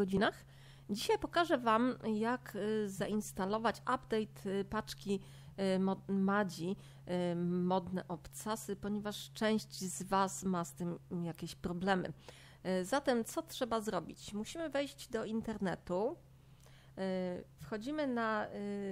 godzinach. Dzisiaj pokażę Wam, jak zainstalować update paczki Madzi, modne obcasy, ponieważ część z Was ma z tym jakieś problemy. Zatem co trzeba zrobić? Musimy wejść do internetu, wchodzimy na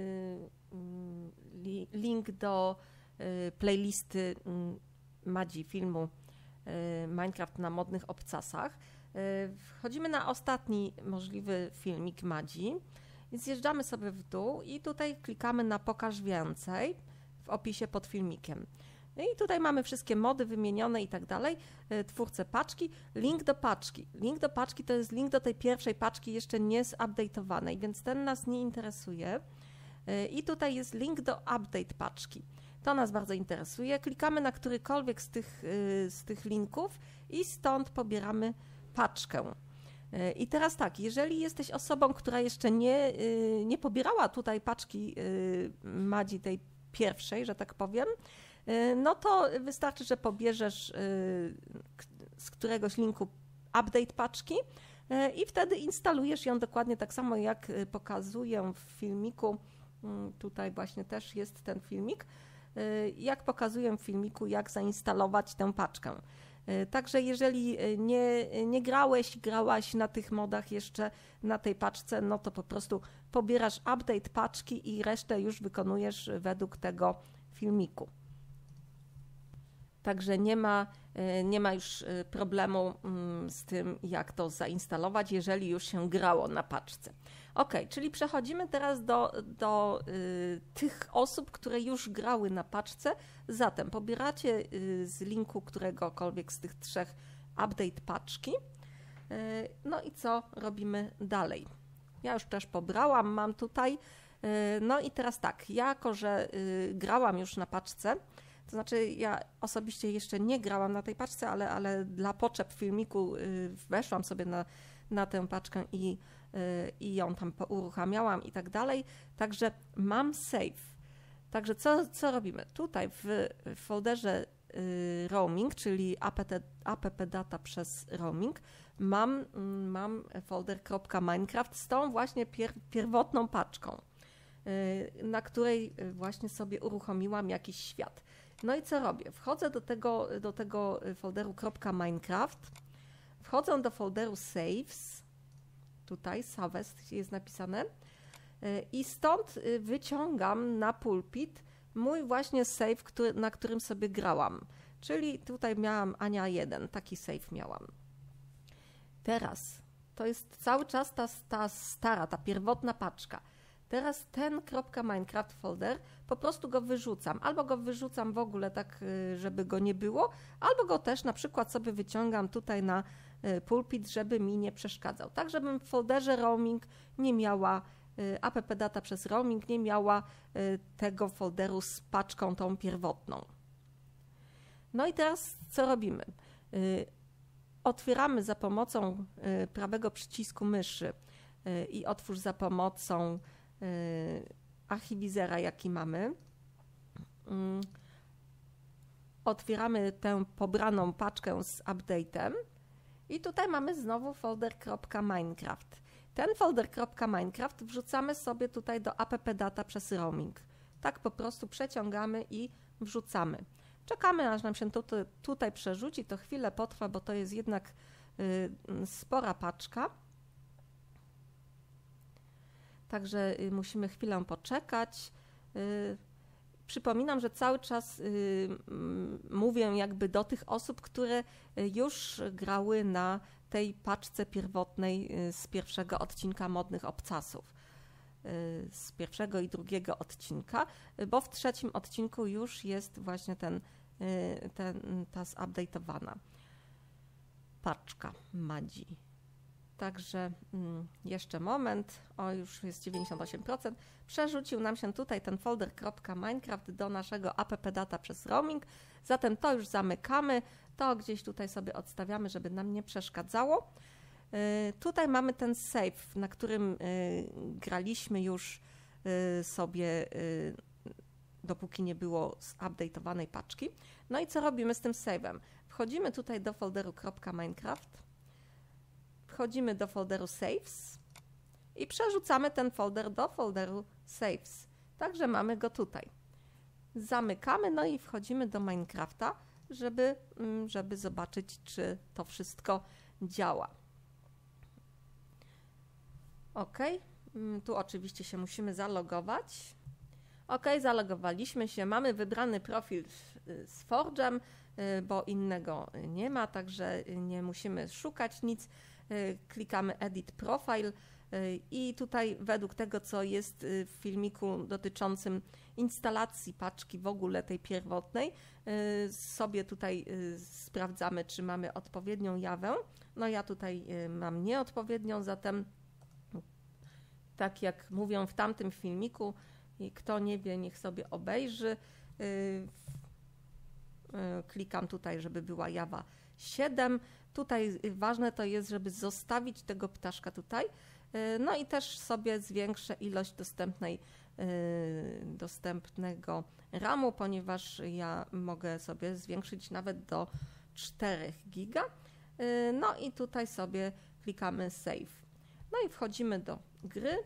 link do playlisty Madzi filmu Minecraft na modnych obcasach. Wchodzimy na ostatni możliwy filmik Madzi, zjeżdżamy sobie w dół i tutaj klikamy na pokaż więcej w opisie pod filmikiem. I tutaj mamy wszystkie mody wymienione i tak dalej, twórcę paczki, link do paczki. Link do paczki to jest link do tej pierwszej paczki jeszcze nie zupdate'owanej, więc ten nas nie interesuje. I tutaj jest link do update paczki. To nas bardzo interesuje. Klikamy na którykolwiek z tych linków i stąd pobieramy paczkę. I teraz tak, jeżeli jesteś osobą, która jeszcze nie pobierała tutaj paczki Madzi tej pierwszej, że tak powiem, no to wystarczy, że pobierzesz z któregoś linku update paczki i wtedy instalujesz ją dokładnie tak samo, jak pokazuję w filmiku. Tutaj właśnie też jest ten filmik, jak pokazuję w filmiku, jak zainstalować tę paczkę. Także jeżeli nie grałaś na tych modach jeszcze na tej paczce, no to po prostu pobierasz update paczki i resztę już wykonujesz według tego filmiku. Także nie ma już problemu z tym, jak to zainstalować, jeżeli już się grało na paczce. Ok, czyli przechodzimy teraz do tych osób, które już grały na paczce. Zatem pobieracie z linku któregokolwiek z tych trzech update paczki. No i co robimy dalej? Ja już też pobrałam, mam tutaj. No i teraz tak, jako że grałam już na paczce, to znaczy ja osobiście jeszcze nie grałam na tej paczce, ale dla potrzeb filmiku weszłam sobie na tę paczkę i ją tam uruchamiałam i tak dalej. Także mam save. Także co robimy? Tutaj w folderze roaming, czyli app data przez roaming, mam folder .minecraft z tą właśnie pierwotną paczką, na której właśnie sobie uruchomiłam jakiś świat. No i co robię? Wchodzę do tego folderu .minecraft, wchodzę do folderu saves, tutaj saves jest napisane i stąd wyciągam na pulpit mój właśnie save, na którym sobie grałam. Czyli tutaj miałam Ania 1, taki save miałam. Teraz to jest cały czas ta stara, ta pierwotna paczka. Teraz ten .minecraft folder po prostu go wyrzucam. Albo go wyrzucam w ogóle tak, żeby go nie było, albo go też na przykład sobie wyciągam tutaj na pulpit, żeby mi nie przeszkadzał. Tak, żebym w folderze roaming nie miała, app data przez roaming nie miała tego folderu z paczką tą pierwotną. No i teraz co robimy? Otwieramy za pomocą prawego przycisku myszy i otwórz za pomocą archiwizera, jaki mamy. Otwieramy tę pobraną paczkę z update'em i tutaj mamy znowu folder .minecraft. Ten folder .minecraft wrzucamy sobie tutaj do app data przez roaming. Tak po prostu przeciągamy i wrzucamy. Czekamy, aż nam się tutaj przerzuci, to chwilę potrwa, bo to jest jednak spora paczka. Także musimy chwilę poczekać. Przypominam, że cały czas mówię jakby do tych osób, które już grały na tej paczce pierwotnej z pierwszego odcinka Modnych Obcasów. Z pierwszego i drugiego odcinka, bo w trzecim odcinku już jest właśnie ta zupdate'owana paczka Madzi. Także jeszcze moment, już jest 98%, przerzucił nam się tutaj ten folder .minecraft do naszego app data przez roaming, zatem to już zamykamy, to gdzieś tutaj sobie odstawiamy, żeby nam nie przeszkadzało. Tutaj mamy ten save, na którym graliśmy już sobie, dopóki nie było zupdate'owanej paczki. No i co robimy z tym save'em? Wchodzimy tutaj do folderu .minecraft, wchodzimy do folderu Saves i przerzucamy ten folder do folderu Saves. Także mamy go tutaj. Zamykamy, no i wchodzimy do Minecrafta, żeby zobaczyć, czy to wszystko działa. OK, tu oczywiście się musimy zalogować. OK, zalogowaliśmy się, mamy wybrany profil z Forge'em, bo innego nie ma, także nie musimy szukać nic. Klikamy Edit Profile i tutaj według tego, co jest w filmiku dotyczącym instalacji paczki w ogóle tej pierwotnej, sobie tutaj sprawdzamy, czy mamy odpowiednią Jawę. No ja tutaj mam nieodpowiednią, zatem tak jak mówią w tamtym filmiku, i kto nie wie, niech sobie obejrzy. Klikam tutaj, żeby była Jawa 7. Tutaj ważne to jest, żeby zostawić tego ptaszka tutaj. No i też sobie zwiększę ilość dostępnego RAMu, ponieważ ja mogę sobie zwiększyć nawet do 4 giga. No i tutaj sobie klikamy Save. No i wchodzimy do gry.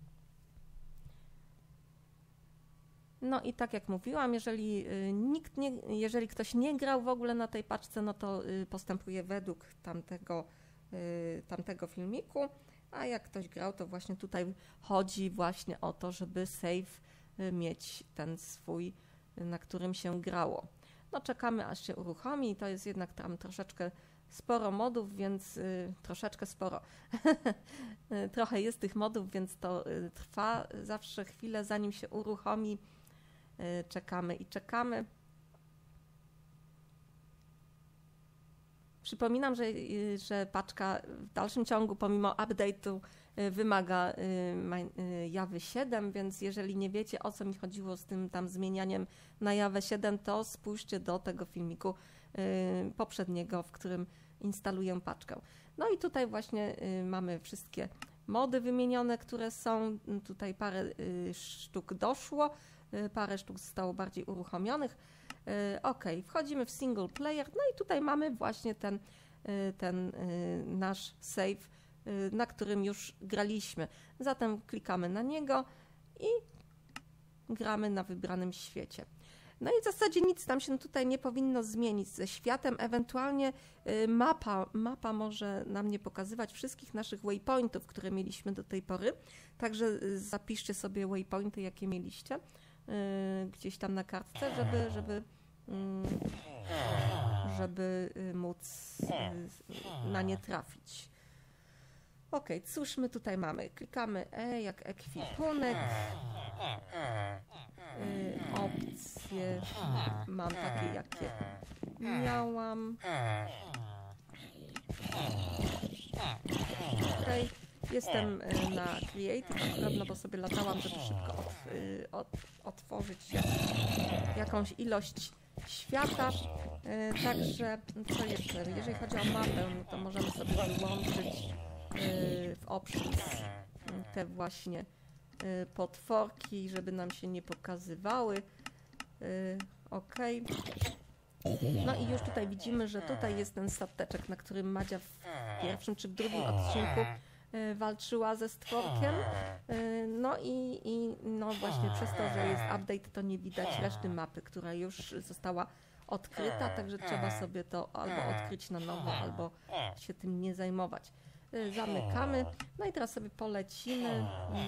No i tak jak mówiłam, jeżeli ktoś nie grał w ogóle na tej paczce, no to postępuje według tamtego filmiku, a jak ktoś grał, to właśnie tutaj chodzi właśnie o to, żeby save mieć ten swój, na którym się grało. No czekamy, aż się uruchomi, to jest jednak tam troszeczkę sporo modów, więc troszeczkę sporo. Trochę jest tych modów, więc to trwa zawsze chwilę, zanim się uruchomi. Czekamy i czekamy. Przypominam, że paczka w dalszym ciągu pomimo update'u wymaga Jawy 7, więc jeżeli nie wiecie, o co mi chodziło z tym tam zmienianiem na Jawę 7, to spójrzcie do tego filmiku poprzedniego, w którym instaluję paczkę. No i tutaj właśnie mamy wszystkie mody wymienione, które są. Tutaj parę sztuk doszło, parę sztuk zostało bardziej uruchomionych. OK, wchodzimy w single player, no i tutaj mamy właśnie ten nasz save, na którym już graliśmy. Zatem klikamy na niego i gramy na wybranym świecie. No i w zasadzie nic tam się tutaj nie powinno zmienić ze światem, ewentualnie mapa może nam nie pokazywać wszystkich naszych waypointów, które mieliśmy do tej pory, także zapiszcie sobie waypointy, jakie mieliście gdzieś tam na kartce, żeby móc na nie trafić. OK, cóż my tutaj mamy? Klikamy E jak ekwipunek. Opcje mam takie, jakie miałam. OK, jestem na Creative, no bo sobie latałam, żeby szybko otworzyć jakąś ilość świata. Także co jeszcze? Jeżeli chodzi o mapę, no to możemy sobie wyłączyć w options te właśnie potworki, żeby nam się nie pokazywały. OK. No i już tutaj widzimy, że tutaj jest ten stateczek, na którym Madzia w pierwszym czy w drugim odcinku walczyła ze stworkiem. No i no właśnie przez to, że jest update, to nie widać reszty mapy, która już została odkryta, także trzeba sobie to albo odkryć na nowo, albo się tym nie zajmować. Zamykamy. No i teraz sobie polecimy.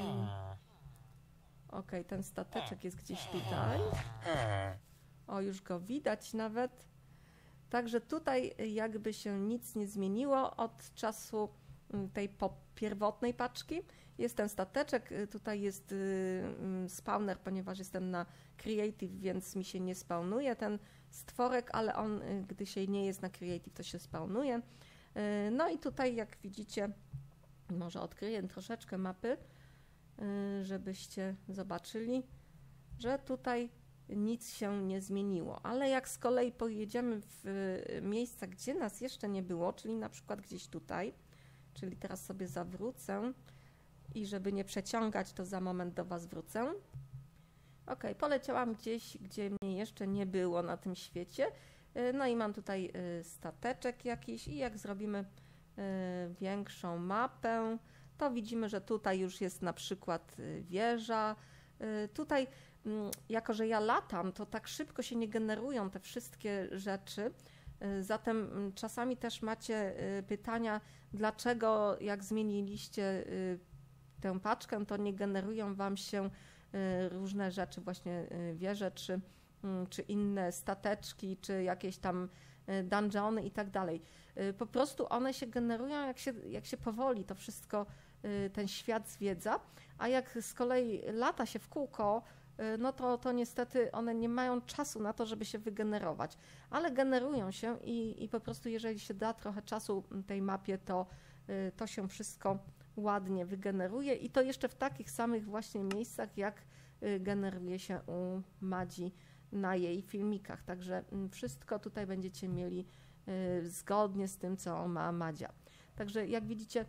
OK, ten stateczek jest gdzieś tutaj. O, już go widać nawet. Także tutaj jakby się nic nie zmieniło od czasu tej pierwotnej paczki. Jest ten stateczek, tutaj jest spawner, ponieważ jestem na Creative, więc mi się nie spawnuje ten stworek, ale on, gdy się nie jest na Creative, to się spawnuje. No i tutaj, jak widzicie, może odkryję troszeczkę mapy, żebyście zobaczyli, że tutaj nic się nie zmieniło. Ale jak z kolei pojedziemy w miejsca, gdzie nas jeszcze nie było, czyli na przykład gdzieś tutaj, czyli teraz sobie zawrócę i żeby nie przeciągać, to za moment do Was wrócę. OK, poleciałam gdzieś, gdzie mnie jeszcze nie było na tym świecie. No i mam tutaj stateczek jakiś i jak zrobimy większą mapę, to widzimy, że tutaj już jest na przykład wieża. Tutaj, jako że ja latam, to tak szybko się nie generują te wszystkie rzeczy. Zatem czasami też macie pytania, dlaczego jak zmieniliście tę paczkę, to nie generują Wam się różne rzeczy, właśnie wieże, czy inne stateczki, czy jakieś tam dungeony i tak dalej. Po prostu one się generują, jak się powoli to wszystko, ten świat zwiedza, a jak z kolei lata się w kółko, no to niestety one nie mają czasu na to, żeby się wygenerować, ale generują się i po prostu jeżeli się da trochę czasu tej mapie, to się wszystko ładnie wygeneruje i to jeszcze w takich samych właśnie miejscach, jak generuje się u Madzi na jej filmikach. Także wszystko tutaj będziecie mieli zgodnie z tym, co ma Madzia. Także jak widzicie,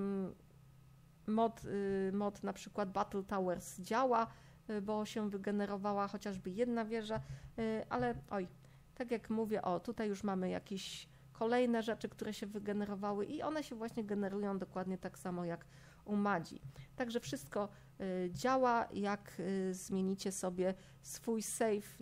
mod na przykład Battle Towers działa, bo się wygenerowała chociażby jedna wieża, ale tak jak mówię, tutaj już mamy jakieś kolejne rzeczy, które się wygenerowały i one się właśnie generują dokładnie tak samo jak u Madzi. Także wszystko działa, jak zmienicie sobie swój save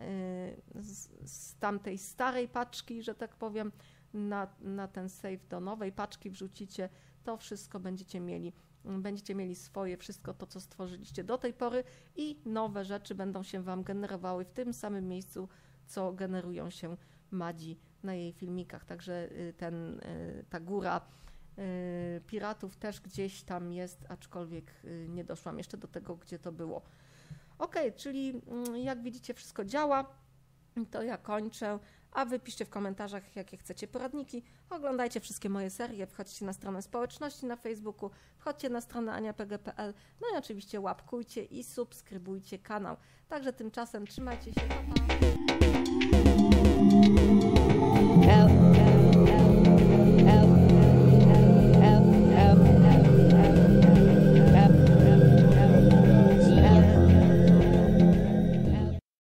z tamtej starej paczki, że tak powiem, na ten save do nowej paczki wrzucicie, to wszystko będziecie mieli swoje, wszystko to, co stworzyliście do tej pory i nowe rzeczy będą się Wam generowały w tym samym miejscu, co generują się Madzi na jej filmikach. Także ta góra piratów też gdzieś tam jest, aczkolwiek nie doszłam jeszcze do tego, gdzie to było. Ok, czyli jak widzicie, wszystko działa, to ja kończę, a wy piszcie w komentarzach, jakie chcecie poradniki, oglądajcie wszystkie moje serie, wchodźcie na stronę społeczności na Facebooku, wchodźcie na stronę aniapg.pl, no i oczywiście łapkujcie i subskrybujcie kanał. Także tymczasem trzymajcie się, pa, pa.